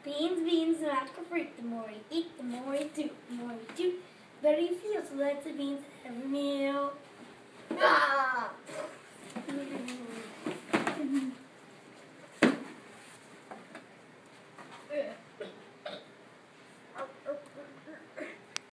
Beans, beans, magical fruit. The more you eat, the more you do. The more you do, the better you feel. So lots of beans every meal. Ah!